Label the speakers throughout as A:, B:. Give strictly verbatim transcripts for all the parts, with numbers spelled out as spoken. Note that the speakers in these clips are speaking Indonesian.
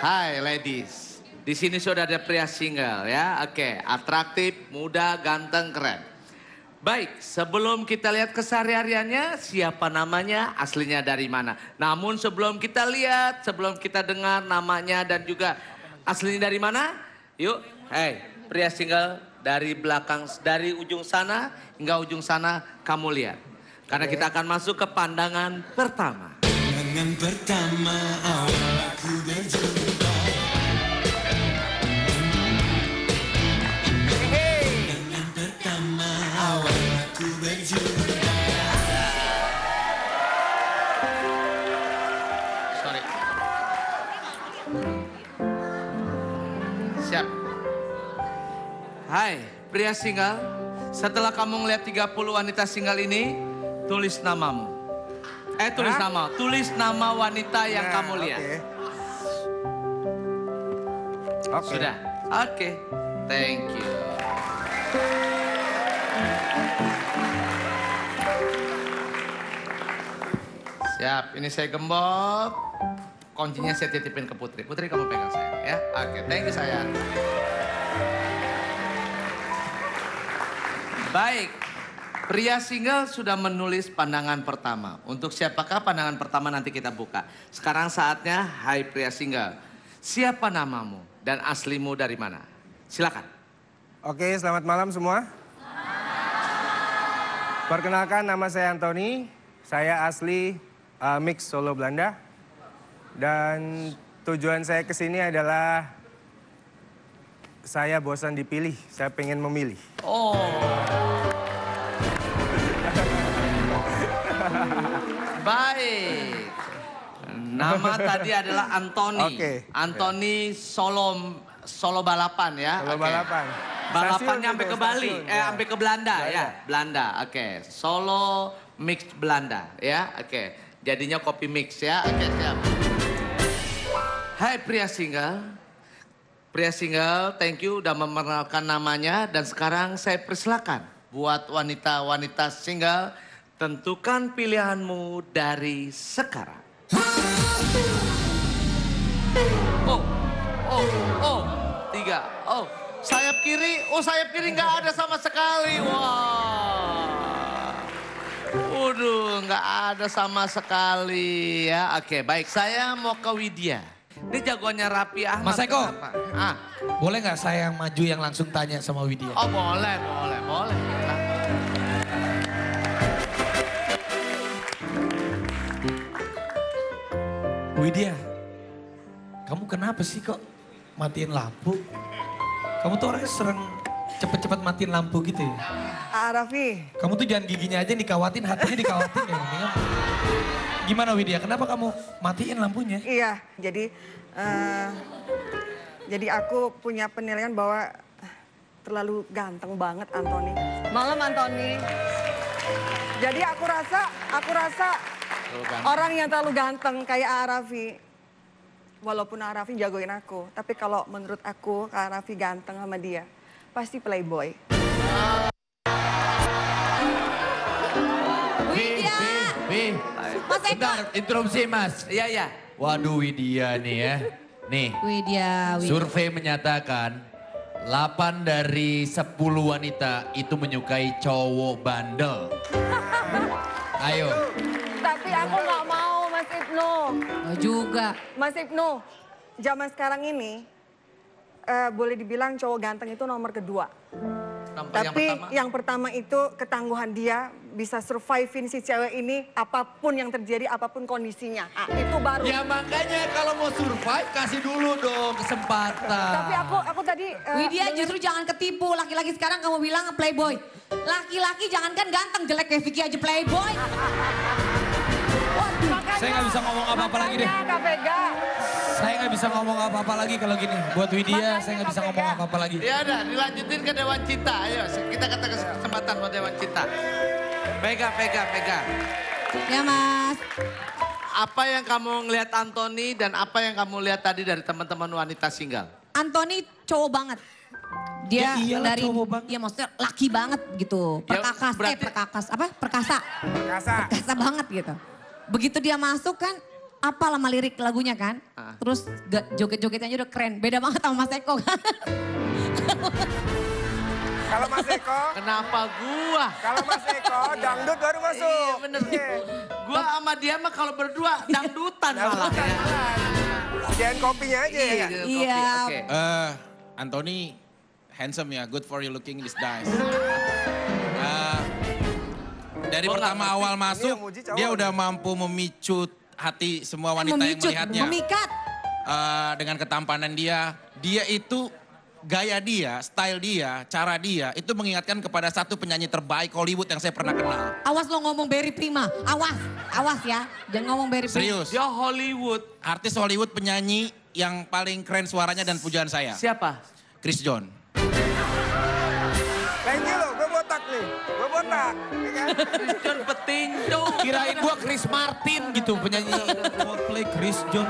A: Hai ladies. Di sini sudah ada pria single ya. Oke, atraktif, muda, ganteng, keren. Baik, sebelum kita lihat kesehariannya, siapa namanya, aslinya dari mana. Namun sebelum kita lihat, sebelum kita dengar namanya dan juga aslinya dari mana, yuk, hey, pria single dari belakang, dari ujung sana hingga ujung sana kamu lihat. Karena kita akan masuk ke pandangan pertama.
B: Pandangan pertama awal aku berjumpa. Pandangan pertama awal aku berjumpa.
A: Sorry. Siap. Hai, pria single. Setelah kamu ngeliat tiga puluh wanita single ini, tulis namamu. Eh, tulis Hah? nama. Tulis nama wanita yang nah, kamu lihat. Oke. Okay. Okay. Sudah? Oke. Okay. Thank you. Siap, ini saya gembok. Kuncinya saya titipin ke Putri. Putri kamu pegang saya ya. Oke, okay. Thank you sayang. Baik. Pria single sudah menulis pandangan pertama. Untuk siapakah pandangan pertama nanti kita buka. Sekarang saatnya, hai pria single. Siapa namamu dan aslimu dari mana? Silakan.
C: Oke, selamat malam semua. Perkenalkan, nama saya Anthony. Saya asli uh, Mix Solo Belanda. Dan tujuan saya ke sini adalah saya bosan dipilih, saya pengen memilih.
A: Oh. Baik. Nama tadi adalah Anthony.
C: Oke.
A: Anthony Solo Solo balapan ya.
C: Solo
A: okay.
C: balapan.
A: Balapannya sampai ke Bali,
C: stasiun,
A: eh sampai ke Belanda
C: Belanda.
A: ya. Belanda. Oke. Okay. Solo mix Belanda ya. Oke. Okay. Jadinya kopi mix ya. Oke, okay, siap. Hai pria single. Pria single, thank you udah memperkenalkan namanya dan sekarang saya persilakan buat wanita-wanita single. Tentukan pilihanmu dari sekarang. Oh, oh, oh, tiga, oh, sayap kiri, oh sayap kiri nggak ada sama sekali, wah. Waduh, nggak ada sama sekali ya. Oke, baik, saya mau ke Widya. Ini jagoannya Raffi Ahmad.
D: Mas Eko,
A: ah.
D: boleh nggak saya yang maju yang langsung tanya sama Widya?
A: Oh boleh, boleh, boleh. Ya.
D: Widya, kamu kenapa sih kok matiin lampu? Kamu tuh orangnya sering cepet-cepet matiin lampu gitu ya?
E: Ah, Raffi.
D: Kamu tuh jangan giginya aja dikawatin, hatinya dikawatin ya. Mendingan. Gimana Widya, kenapa kamu matiin lampunya?
E: Iya, jadi uh, jadi aku punya penilaian bahwa terlalu ganteng banget Anthony. Malam Anthony. Jadi aku rasa, aku rasa orang yang terlalu ganteng kayak Raffi, walaupun Raffi jagoin aku, tapi kalau menurut aku Raffi ganteng sama dia, pasti playboy.
F: Widya!
D: Wih,
F: Mas Eko.
D: bentar, interupsi Mas.
A: Iya, iya.
D: Waduh Widya nih ya. Nih,
F: Widya, Widya.
D: survei menyatakan delapan dari sepuluh wanita itu menyukai cowok bandel. Ayo.
E: Tapi aku nggak mau Mas Ibnu.
F: Oh juga.
E: Mas Ibnu, zaman sekarang ini uh, boleh dibilang cowok ganteng itu nomor kedua.
A: Nampak
E: Tapi
A: yang pertama?
E: yang pertama itu ketangguhan dia bisa survivein si cewek ini apapun yang terjadi, apapun kondisinya. Ah, itu baru.
D: Ya makanya kalau mau survive kasih dulu dong kesempatan.
E: Tapi aku aku tadi uh,
F: Widya
E: denger-
F: justru jangan ketipu. Laki-laki sekarang kamu bilang playboy. Laki-laki jangankan ganteng, jelek kayak Vicky aja playboy. Waduh.
E: Makanya-
D: Saya nggak bisa ngomong apa-apa lagi deh.
E: makanya, Kak Vega.
D: Saya nggak bisa ngomong apa-apa lagi kalau gini. Buat Widya saya nggak bisa ngomong apa-apa lagi.
A: Ya udah, dilanjutin ke Dewan Cinta. Ayo, kita kata kesempatan buat Dewan Cinta. Pegang, pegang, pegang.
F: Ya Mas.
A: Apa yang kamu ngelihat Anthony dan apa yang kamu lihat tadi dari teman-teman wanita single?
F: Anthony cowok banget. Dia
D: Ya iyalah,
F: dari,
D: cowok banget.
F: ya maksudnya laki banget gitu.
A: Ya,
F: Perkakas,
A: berarti-
F: eh perkakas, apa? Perkasa.
C: Perkasa.
F: Perkasa banget gitu. Begitu dia masuk kan, apa lama lirik lagunya kan.
A: Ah.
F: Terus ga- joget-jogetnya aja udah keren. Beda banget sama Mas Eko kan.
C: Kalau Mas Eko,
A: Kenapa gua?
C: kalau Mas Eko dangdut baru masuk.
A: Iya bener.
C: Iya.
A: Gua sama dia mah kalau berdua dangdutan malah.
C: Dangdutan
A: Ya.
C: malah. Sediain kopinya aja ya.
A: Iya,
C: Kak?
A: kopi,
F: Iya.
A: oke.
G: Eh, Anthony, handsome ya, good for you looking these days. Eh, dari
A: Gua nggak
G: pertama
A: ngerti.
G: awal
C: Ini
G: masuk,
C: yang muji cowok
G: dia
C: nih.
G: udah mampu memicu hati semua wanita yang
F: Memicut,
G: melihatnya.
F: memikat.
G: Eh, dengan ketampanan dia, dia itu gaya dia, style dia, cara dia itu mengingatkan kepada satu penyanyi terbaik Hollywood yang saya pernah kenal.
F: Awas lo ngomong Berry Prima. Awas, awas ya. Jangan ngomong Berry Prima.
G: Serius,
A: Dia Hollywood.
G: artis Hollywood penyanyi yang paling keren suaranya dan pujaan saya,
A: Siapa?
G: Chris John.
C: Thank you loh, gue botak nih. Gue botak. Ya kan?
A: John Petinju.
D: Kirain gua Chris Martin gitu penyanyi Coldplay Chris John.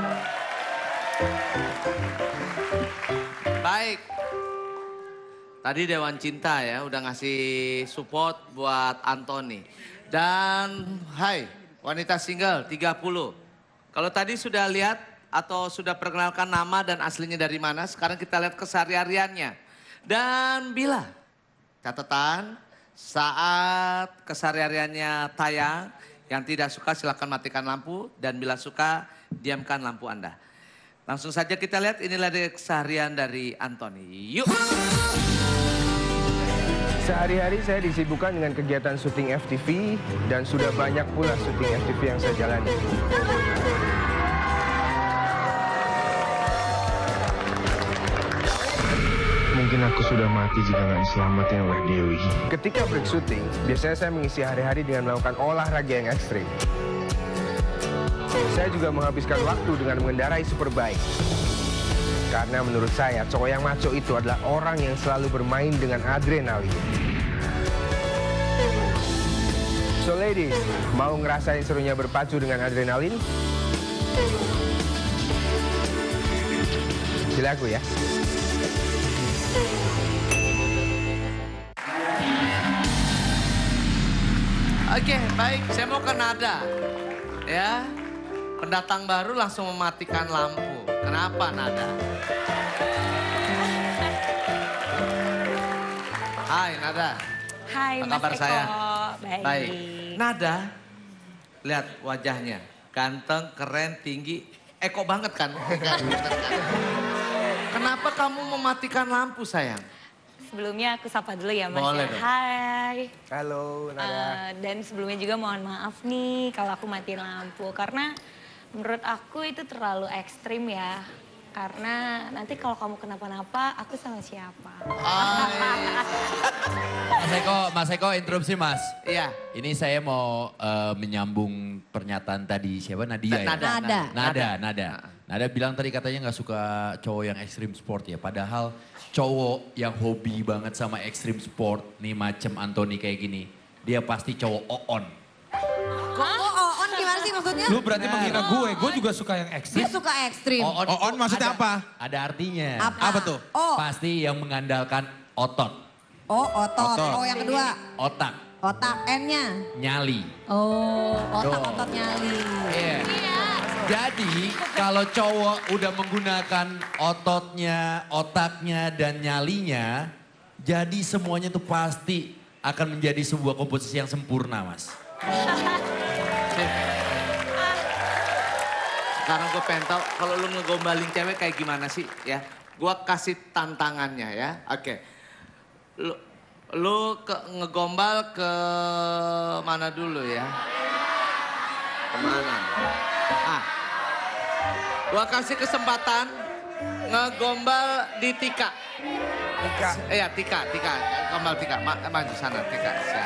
A: Baik. Tadi Dewan Cinta ya udah ngasih support buat Anthony. Dan hai wanita single tiga puluh. Kalau tadi sudah lihat atau sudah perkenalkan nama dan aslinya dari mana, sekarang kita lihat kesehariannya. Dan bila catatan saat kesehariannya tayang, yang tidak suka silakan matikan lampu dan bila suka diamkan lampu Anda. Langsung saja kita lihat inilah keseharian dari Anthony. Yuk.
C: Sehari-hari saya disibukkan dengan kegiatan syuting F T V dan sudah banyak pula syuting F T V yang saya jalani. Mungkin aku sudah mati jika nggak diselamatkan oleh Dewi. Ketika break syuting, biasanya saya mengisi hari-hari dengan melakukan olahraga yang ekstrim. Saya juga menghabiskan waktu dengan mengendarai superbike. Karena menurut saya, cowok yang maco itu adalah orang yang selalu bermain dengan adrenalin. So ladies, mau ngerasain serunya berpacu dengan adrenalin? Pilih aku ya.
A: Oke, baik. Saya mau ke Nada. Ya. Pendatang baru langsung mematikan lampu. Kenapa Nada? Hai Nada.
H: Hai
A: Apa
H: Mas
A: kabar
H: Eko.
A: sayang?
H: Baik.
A: Baik. Nada, lihat wajahnya. Ganteng, keren, tinggi. Eko banget kan? Kenapa kamu mematikan lampu sayang?
H: Sebelumnya aku sapa dulu ya Mas.
A: Boleh
H: ya.
A: dong.
H: Hai.
C: Halo, Nada.
H: Eh, dan sebelumnya juga mohon maaf nih kalau aku matiin lampu. Karena menurut aku itu terlalu ekstrim ya. Karena nanti kalau kamu kenapa-napa, aku sama siapa?
I: Mas Eko, Mas Eko interupsi Mas.
A: Iya.
I: Ini saya mau eh, menyambung pernyataan tadi siapa Nadia ya?
A: Nada.
F: Nada.
I: Nada, Nada. Nada bilang tadi katanya nggak suka cowok yang ekstrim sport ya. Padahal cowok yang hobi banget sama ekstrim sport nih macem Anthony kayak gini. Dia pasti cowok on.
F: Kok oh, on gimana sih maksudnya?
D: Lu berarti mengira gue, gue juga suka yang
F: Dia
D: ekstrim.
F: suka ekstrim.
I: On,
G: On maksudnya
I: ada-
G: apa?
I: Ada artinya.
F: Apa?
G: Apa tuh?
F: Oh,
I: Pasti yang mengandalkan otot,
F: oh otot.
G: Otot.
F: Oh yang kedua,
I: otak,
F: otak N-nya.
I: nyali.
F: Oh,
I: Tuh.
F: otak-otot nyali.
I: Iya. Jadi kalau cowok udah menggunakan ototnya, otaknya, dan nyalinya, jadi semuanya tuh pasti akan menjadi sebuah komposisi yang sempurna, Mas.
A: Sekarang gue pengen tahu kalau lu ngegombalin cewek kayak gimana sih ya. Gue kasih tantangannya ya. Oke. Lu, lu ke, ngegombal ke mana dulu ya? Kemana? Ah. Gue kasih kesempatan ngegombal di Tika.
C: Tika.
A: Iya Tika, Tika. Gombal Tika. Ma, maju sana Tika. Siap.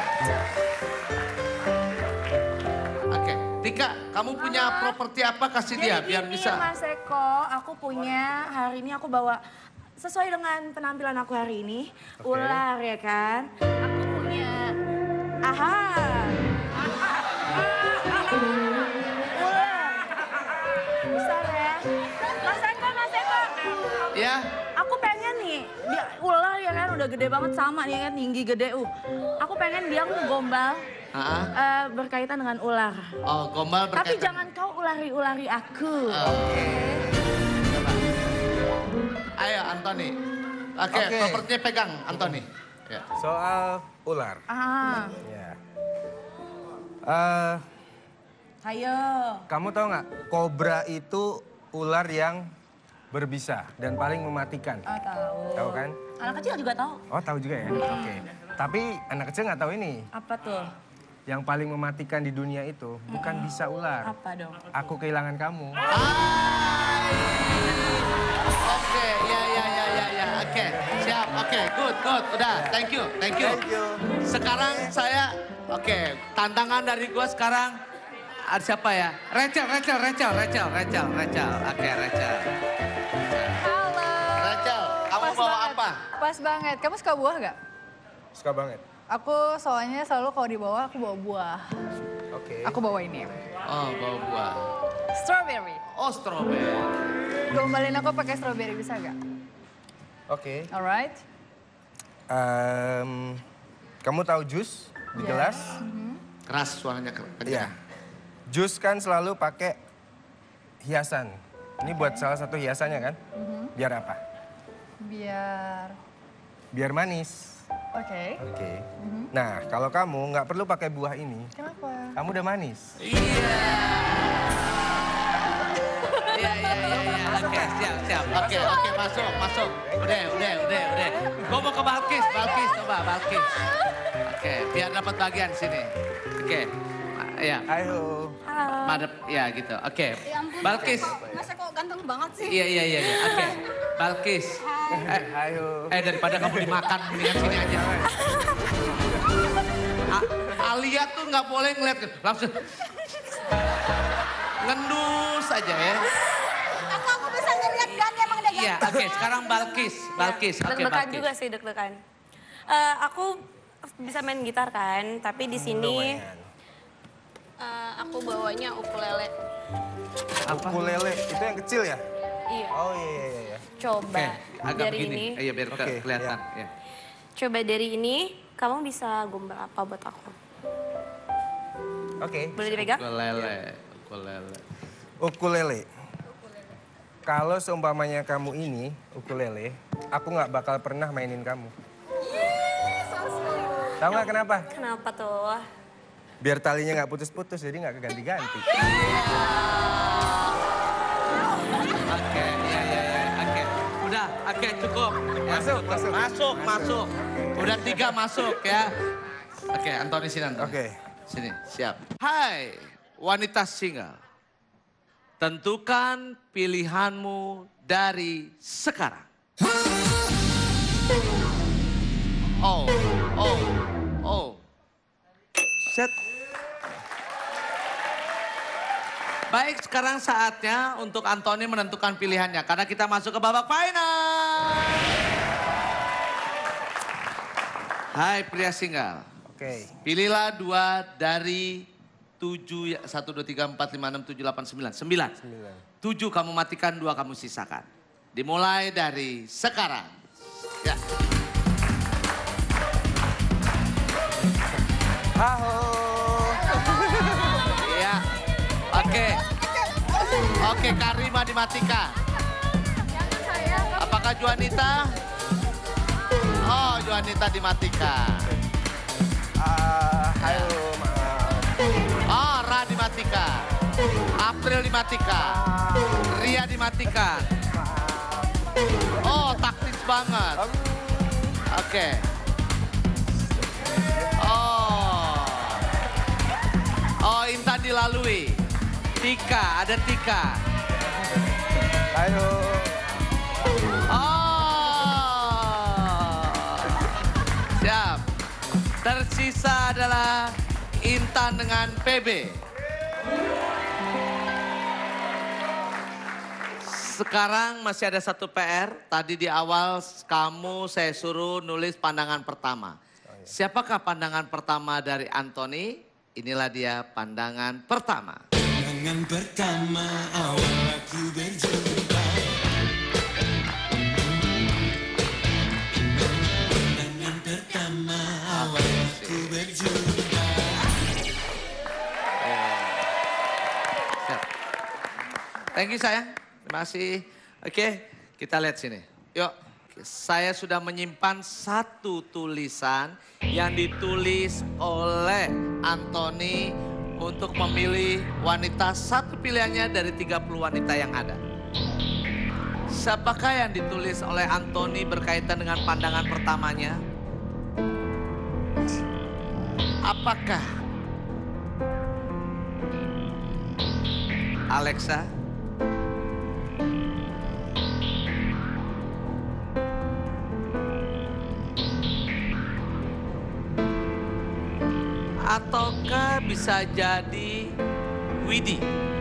A: Oke. Tika, kamu punya properti apa kasih dia
J: Jadi
A: biar
J: gini,
A: bisa.
J: Mas Eko, aku punya hari ini aku bawa sesuai dengan penampilan aku hari ini,
C: Oke.
J: ular ya kan. Aku punya, aha, ular, besar ya. Mas Eko, Mas Eko,
A: Ya.
J: aku pengen nih, dia ular ya kan udah gede banget sama nih kan tinggi gede uh. Aku pengen dia ngegombal
A: Ha-ha.
J: Eh, berkaitan dengan ular.
A: Oh, gombal berkaitan.
J: Tapi jangan kau ulari-ulari aku.
A: Oke. Coba. Ayo Anthony. Oke,
C: Oke.
A: propertinya pegang Anthony. Ya.
C: Soal ular.
J: Ah.
C: Ya. Eh,
J: Ayo.
C: kamu tahu nggak, kobra itu ular yang berbisa dan paling mematikan.
J: Ah, tahu.
C: Tahu kan?
J: Anak kecil juga tahu.
C: Oh, tahu juga ya? Oke. Tapi anak kecil nggak tahu ini.
J: Apa tuh?
C: Yang paling mematikan di dunia itu bukan bisa ular.
J: Apa dong?
C: Aku kehilangan kamu.
A: Oke, ya ya ya ya ya. Oke, siap. Oke, good, good. Udah, thank you, thank you.
C: Thank you.
A: Sekarang saya, oke, tantangan dari gua sekarang ada siapa ya? Rachel, Rachel, Rachel, Rachel, Rachel, Rachel. Oke, Rachel.
K: Halo.
A: Rachel, kamu
K: Pas
A: bawa
K: banget.
A: apa?
K: Pas banget. Kamu suka buah nggak?
C: Suka banget.
K: Aku soalnya selalu kalau di bawah aku bawa buah.
C: Oke.
K: Aku bawa ini.
A: Oh, bawa buah.
K: Strawberry.
A: Oh, strawberry.
K: Gombalin aku pakai strawberry bisa nggak?
C: Oke.
K: Alright.
C: Em, kamu tahu jus di
K: Yes.
C: gelas?
A: Keras suaranya kencang.
C: Iya. Jus kan selalu pakai hiasan. Ini buat salah satu hiasannya kan? Biar apa?
K: Biar...
C: Biar manis.
K: Oke.
C: Oke. Nah, kalau kamu nggak perlu pakai buah ini,
K: Kenapa?
C: kamu udah manis.
A: Iya. Iya, iya, iya, iya. Oke, siap, siap. Oke, oke, masuk, masuk. Udah, udah, udah, udah. Gua mau ke Balkis, Balkis, coba, Balkis. Oke, biar dapat bagian sini. Oke, ya.
C: Ayo.
A: Madep, ya gitu. Oke, Balkis.
F: Masa kok ganteng banget sih?
A: Iya, iya, iya. iya. Oke, Balkis. Eh,
C: Ayo.
A: eh, daripada kamu dimakan, mendingan sini aja. A- Alia tuh nggak boleh ngeliat, langsung ngendus aja ya.
F: Aku, aku bisa ngeliat kan emang dia
A: Iya, oke. Sekarang Balkis, Balkis. Oke,
H: Deg-degan
A: Balkis.
H: juga sih, deg-degan. Eh, aku bisa main gitar kan, tapi di sini eh, aku bawanya ukulele.
A: Apa?
C: Ukulele, itu yang kecil ya?
H: Iya.
C: Oh iya, iya, iya.
H: Coba
A: Oke, agak
H: dari
A: begini.
H: ini.
A: Iya, biar ke-
C: Oke,
A: kelihatan.
C: ya.
A: Ya.
H: Coba dari ini, kamu bisa gombal apa buat aku?
C: Oke.
H: Boleh dipegang?
A: Ukulele, ukulele.
C: Ukulele. Kalau seumpamanya kamu ini, ukulele, aku nggak bakal pernah mainin kamu. Tahu nggak kenapa?
H: Kenapa tuh?
C: Biar talinya nggak putus-putus, jadi nggak keganti-ganti.
A: Oke, iya, iya, iya. Oke. Udah, oke cukup. Ya,
C: Masuk,
A: cukup.
C: masuk.
A: Masuk, masuk. Udah tiga masuk ya. Oke, Antoni sini, Antoni.
C: Oke.
A: Sini, siap. Hai, wanita single. Tentukan pilihanmu dari sekarang. Oh, oh, oh. Set. Baik, sekarang saatnya untuk Antoni menentukan pilihannya. Karena kita masuk ke babak final. Hai pria single.
C: Oke.
A: Pilihlah dua dari tujuh, ya, satu, dua, tiga, empat, lima, enam, tujuh, delapan, sembilan. Sembilan.
C: Sembilan.
A: Tujuh kamu matikan, dua kamu sisakan. Dimulai dari sekarang. Ya.
C: Halo.
A: Iya. Oke. Oke, Karima dimatikan. Apakah Juanita? Oh, Juanita dimatikan.
C: Ah, ayo, maaf.
A: Oh, Ra dimatikan. April dimatikan. Ria dimatikan. Oh, taktis banget. Oke. Oh. Oh, Intan dilalui. Tika, ada Tika.
C: Ayo.
A: Oh. Siap. Tersisa adalah Intan dengan P B. Sekarang masih ada satu P R. Tadi di awal kamu saya suruh nulis pandangan pertama. Siapakah pandangan pertama dari Antoni? Inilah dia pandangan pertama.
B: Pandangan pertama awal aku berjumpa. Pandangan pertama awal aku berjumpa.
A: Thank you sayang. Terima kasih. Oke, kita lihat sini. Yuk, saya sudah menyimpan satu tulisan yang ditulis oleh Anthony untuk memilih wanita satu pilihannya dari tiga puluh wanita yang ada. Siapakah yang ditulis oleh Anthony berkaitan dengan pandangan pertamanya? Apakah Alexa? Ataukah bisa jadi Widi?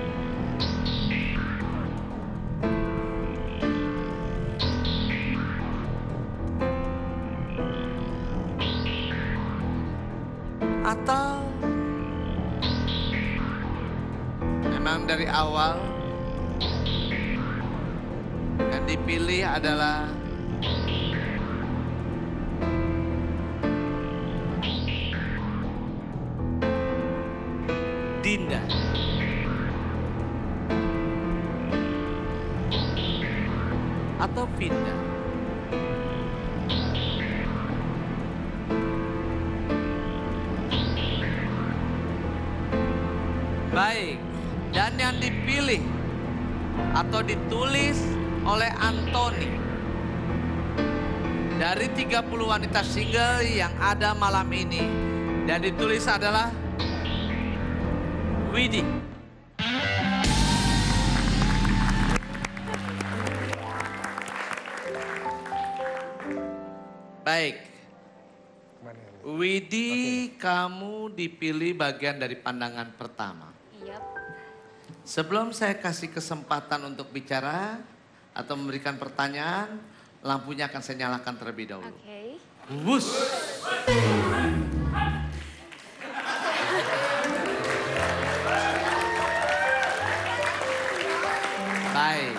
A: Atau memang dari awal yang dipilih adalah Dinda. Atau Vinda. Baik, dan yang dipilih atau ditulis oleh Anthony dari tiga puluh wanita single yang ada malam ini dan ditulis adalah Widi. Baik. Widi, okay. Kamu dipilih bagian dari pandangan pertama.
H: Yep.
A: Sebelum saya kasih kesempatan untuk bicara atau memberikan pertanyaan, lampunya akan saya nyalakan terlebih dahulu.
H: Oke. Okay.
A: Wus. Baik.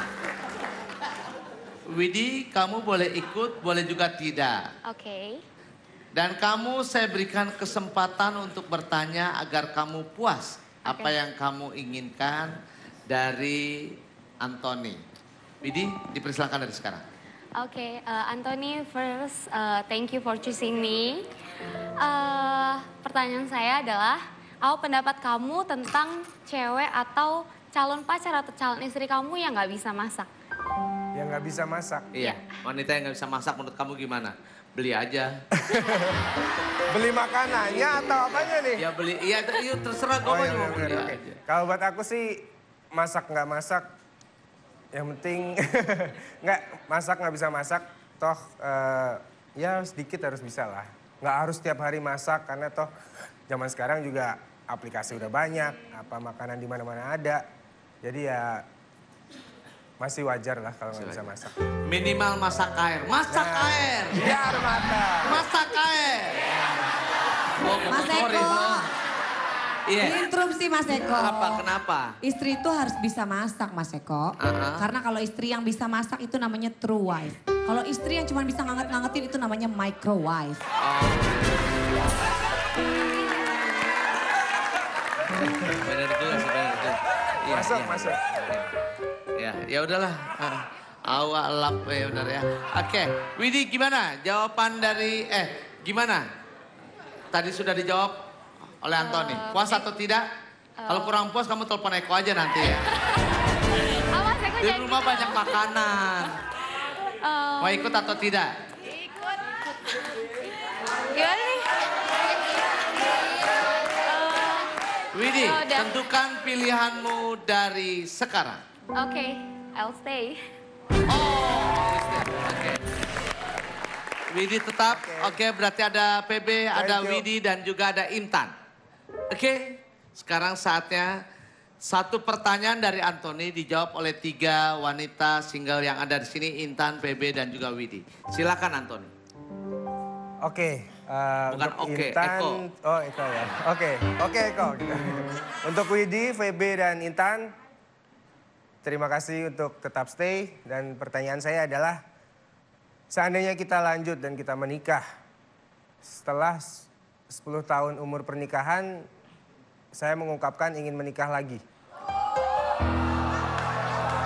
A: Widi, kamu boleh ikut, boleh juga tidak.
H: Oke. Okay.
A: Dan kamu saya berikan kesempatan untuk bertanya agar kamu puas okay. apa yang kamu inginkan dari Anthony. Widi, dipersilakan dari sekarang.
H: Oke, okay, uh, Anthony, first uh, thank you for choosing me. Uh, pertanyaan saya adalah, apa pendapat kamu tentang cewek atau calon pacar atau calon istri kamu yang nggak bisa masak?
C: Yang nggak bisa masak?
A: Iya, wanita yang nggak bisa masak menurut kamu gimana? Beli aja.
C: Beli makanannya atau apanya nih?
A: Ya beli, iya terserah gue
C: oh,
A: mau
C: iya,
A: beli
C: okay.
A: aja.
C: Kalau buat aku sih masak nggak masak, yang penting nggak masak nggak bisa masak, toh uh, ya sedikit harus bisa lah. Nggak harus setiap hari masak karena toh zaman sekarang juga aplikasi udah banyak, apa makanan di mana-mana ada. Jadi ya masih wajar lah kalau nggak bisa masak.
A: Minimal masak air. Masak nah, air!
C: Biar matang.
A: Masak air!
F: Oh, Mas Eko.
A: Iya.
F: Interupsi Mas Eko.
A: Kenapa? Kenapa?
F: Istri itu harus bisa masak Mas Eko. Uh-huh. Karena kalau istri yang bisa masak itu namanya true wife. Kalau istri yang cuma bisa nganget-ngangetin itu namanya micro wife.
A: Oh. Benar juga sih, benar juga. Ya,
C: masuk,
A: ya.
C: masuk.
A: Ya, ya udahlah. Awak lap ya benar ya. Oke, Widi gimana? Jawaban dari eh gimana? Tadi sudah dijawab oleh Anthony. Uh, puas atau tidak? Uh, Kalau kurang puas kamu telepon Eko aja nanti ya.
H: Awas, Eko
A: di rumah gitu. Banyak makanan. Uh, Mau ikut atau tidak?
H: Ikut. Gimana nih?
A: Widi, oh, tentukan pilihanmu dari sekarang.
H: Oke, okay, I'll stay.
A: Oh, oke. Okay. Widi tetap, oke okay. okay, berarti ada P B, Thank ada you. Widi dan juga ada Intan. Oke, okay. Sekarang saatnya satu pertanyaan dari Anthony dijawab oleh tiga wanita single yang ada di sini, Intan, P B dan juga Widi. Silakan Anthony.
C: Oke. Okay. Uh,
A: Bukan oke, okay,
C: Intan,
A: Eko.
C: Oh Eko ya, oke, okay. oke okay, Eko. Untuk Widi, V B dan Intan, terima kasih untuk tetap stay. Dan pertanyaan saya adalah, seandainya kita lanjut dan kita menikah, setelah sepuluh tahun umur pernikahan, saya mengungkapkan ingin menikah lagi.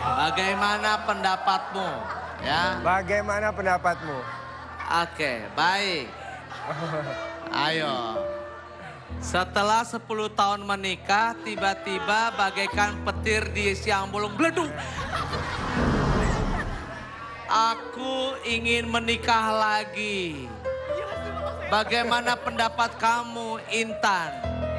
A: Bagaimana pendapatmu? Ya.
C: Bagaimana pendapatmu?
A: Oke, baik. Ayo. Setelah sepuluh tahun menikah, tiba-tiba bagaikan petir di siang bolong beleduk. Aku ingin menikah lagi. Bagaimana pendapat kamu, Intan?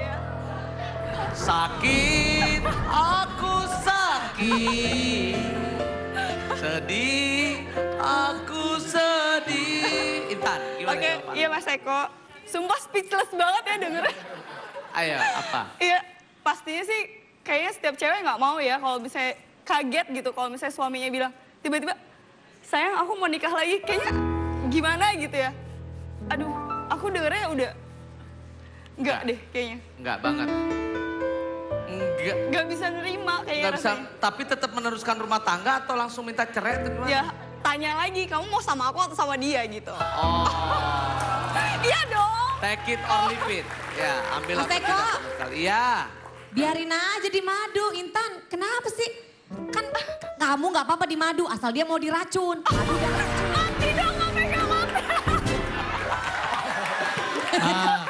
A: Sakit, aku sakit. Sedih, aku sedih. Intan, gimana?
L: Oke, iya Mas Eko. Sumpah speechless banget ya dengernya.
A: Ayo, apa?
L: Iya, pastinya sih kayaknya setiap cewek nggak mau ya kalau misalnya kaget gitu. Kalau misalnya suaminya bilang, tiba-tiba, sayang aku mau nikah lagi. Kayaknya gimana gitu ya. Aduh, aku dengernya udah nggak deh kayaknya.
A: Enggak banget. Enggak.
L: Nggak bisa nerima kayaknya
A: Nggak bisa,
L: rasanya.
A: tapi tetap meneruskan rumah tangga atau langsung minta cerai atau gimana?
L: Ya, tanya lagi, kamu mau sama aku atau sama dia gitu.
A: Oh.
L: Iya dong.
A: Take it or leave it. Ya, ambil
F: Mas
A: atau
F: Eko.
A: tidak sama sekali. Iya.
F: Biarin aja di madu, Intan. Kenapa sih? Kan kamu nggak apa-apa di madu, asal dia mau diracun. Madu dan racun.
L: Mati dong, nggak pegang mati.
A: Ah.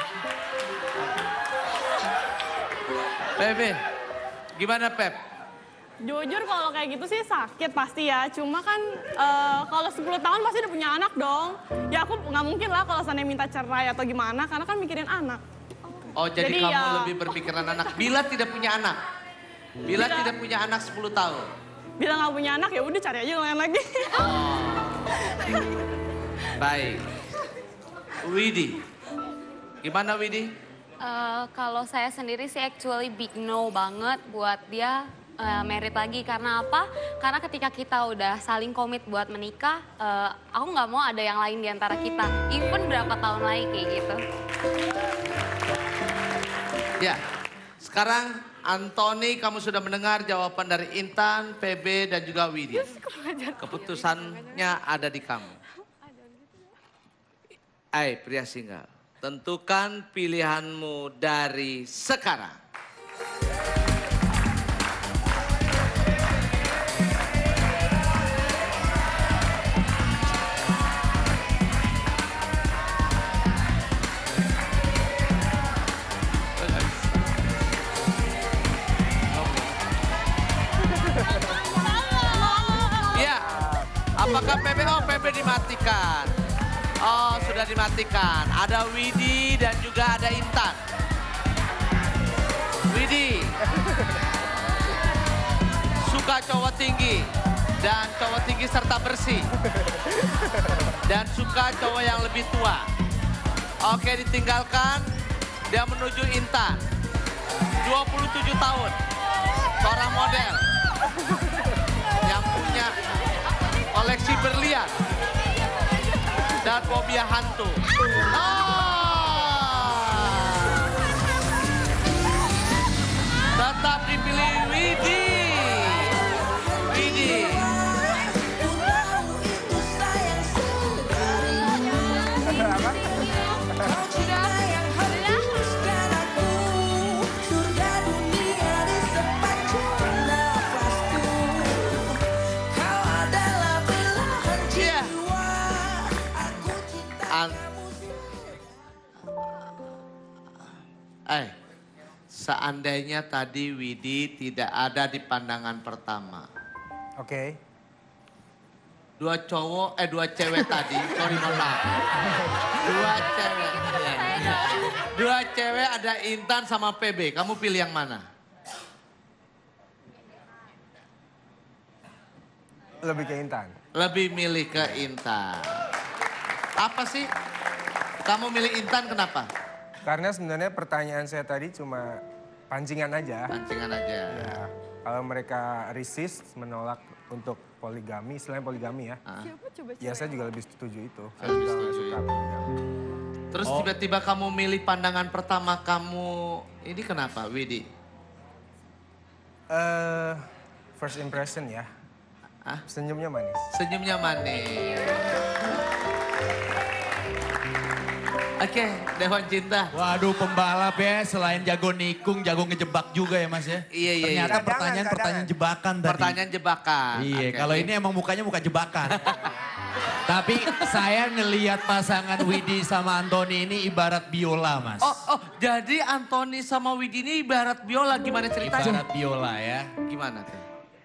A: Bebe, gimana Pep?
M: Jujur kalau kayak gitu sih sakit pasti ya. Cuma kan eh, kalau sepuluh tahun pasti udah punya anak dong. Ya aku nggak mungkin lah kalau sana minta cerai atau gimana karena kan mikirin anak.
A: Oh jadi,
M: Jadi
A: kamu
M: ya-
A: lebih berpikiran anak. Bila tidak punya anak? Bila
M: Bila-
A: tidak punya anak sepuluh tahun?
M: Bila nggak punya anak ya udah cari aja yang lain lagi.
A: Baik. Widi, gimana Widi?
H: Eh, kalau saya sendiri sih actually big no banget buat dia eh, merit lagi. Karena apa? Karena ketika kita udah saling komit buat menikah, eh, aku nggak mau ada yang lain di antara kita. Even berapa tahun lagi kayak gitu.
A: Ya, sekarang Anthony kamu sudah mendengar jawaban dari Intan, P B dan juga Widi. Keputusannya ada di kamu. Hai pria single, tentukan pilihanmu dari sekarang. Iya, apakah P B? Oh P B dimatikan. Oh sudah dimatikan. Ada Widi dan juga ada Intan. Widi. Suka cowok tinggi. Dan cowok tinggi serta bersih. Dan suka cowok yang lebih tua. Oke ditinggalkan. Dia menuju Intan. dua puluh tujuh tahun. Seorang model. Yang punya koleksi berlian. Dan fobia hantu. Ah! Tetap dipilih Widi. Widi. Iya. An- Eh, seandainya tadi Widi tidak ada di pandangan pertama.
C: Oke.
A: Dua cowok, eh dua cewek tadi, sorry mohon maaf. Dua cewek. Dua cewek ada Intan sama P B, kamu pilih yang mana?
C: Lebih ke Intan.
A: Lebih milih ke Intan. Apa sih? Kamu milih Intan kenapa?
C: Karena sebenarnya pertanyaan saya tadi cuma pancingan aja.
A: Pancingan aja.
C: Ya, kalau mereka resist, menolak untuk poligami, selain poligami ya. Ya saya juga lebih setuju itu. Saya juga nggak suka poligami.
A: Terus tiba-tiba kamu milih pandangan pertama kamu, ini kenapa Widi?
C: Eh, first impression ya.
A: Hah?
C: Senyumnya manis.
A: Senyumnya manis. Oke, Dewan Cinta.
I: Waduh pembalap ya, selain jago nikung, jago ngejebak juga ya Mas ya.
A: Iya, iya.
I: Ternyata
A: iya.
I: pertanyaan-pertanyaan jebakan tadi.
A: Pertanyaan jebakan.
I: Iya,
A: Oke,
I: kalau
A: oke.
I: ini emang mukanya muka jebakan. Tapi saya ngelihat pasangan Widi sama Antoni ini ibarat biola Mas.
A: Oh, oh, jadi Antoni sama Widi ini ibarat biola, gimana ceritanya?
I: Ibarat biola ya.
A: Gimana tuh?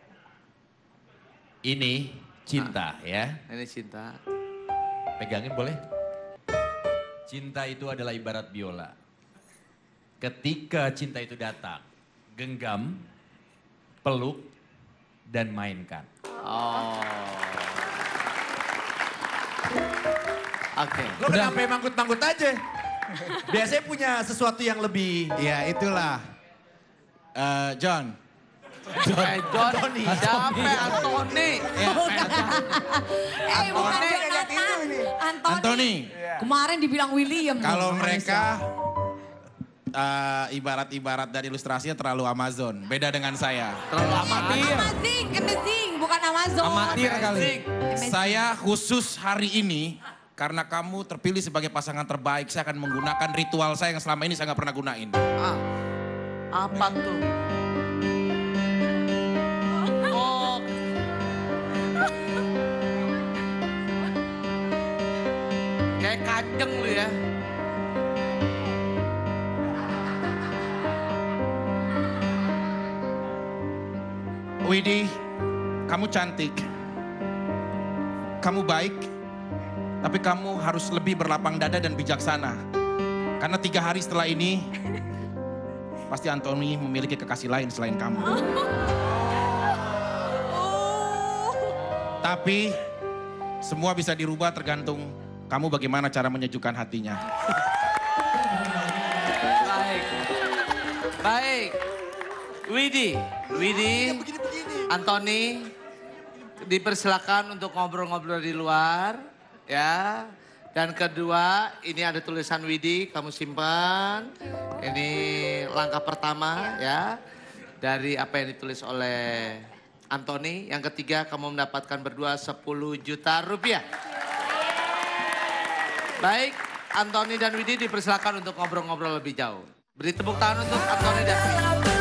I: Ini cinta ya.
A: Ini cinta.
I: Pegangin boleh? Cinta itu adalah ibarat biola. Ketika cinta itu datang, genggam, peluk, dan mainkan.
A: Oh. Oke.
I: Lo kenapa mangkut-mangkut aja? Biasanya punya sesuatu yang lebih...
G: Ya itulah. Eh, John.
A: John. Eh, John.
I: Antoni.
A: Siapa Antoni?
G: Ya,
F: Eh bukan Jonathan. Antoni.
G: Antoni.
F: Kemarin dibilang William.
G: Kalau
F: loh,
G: mereka eh, ibarat-ibarat dari ilustrasinya terlalu Amazon. Beda dengan saya.
A: Terlalu amatir.
F: Amazing, amazing, bukan Amazon.
G: Amatir kali.
F: Amazing.
G: Saya khusus hari ini, karena kamu terpilih sebagai pasangan terbaik, saya akan menggunakan ritual saya yang selama ini saya nggak pernah gunain.
A: Ah, apa tuh? Oh. Kayak kajeng lu ya.
G: Widi, kamu cantik. Kamu baik. Tapi kamu harus lebih berlapang dada dan bijaksana. Karena tiga hari setelah ini, pasti Antoni memiliki kekasih lain selain kamu. Tapi semua bisa dirubah tergantung kamu bagaimana cara menyejukkan hatinya.
A: Baik. Baik. Widi, Widi, Antoni, dipersilakan untuk ngobrol-ngobrol di luar. Ya, dan kedua ini ada tulisan Widi, kamu simpan. Ini langkah pertama ya, dari apa yang ditulis oleh Antoni. Yang ketiga kamu mendapatkan berdua sepuluh juta rupiah. Baik, Antoni dan Widi dipersilakan untuk ngobrol-ngobrol lebih jauh. Beri tepuk tangan untuk Antoni dan Widi.